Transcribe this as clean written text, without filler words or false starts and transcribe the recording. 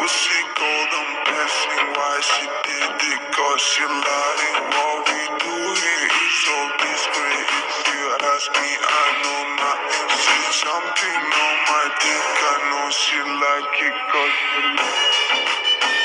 she golden blessing. Why she did it? Cause she lying. What we do here is so discreet. If you ask me, I know nothing. She jumping on my dick. I know she like it cause she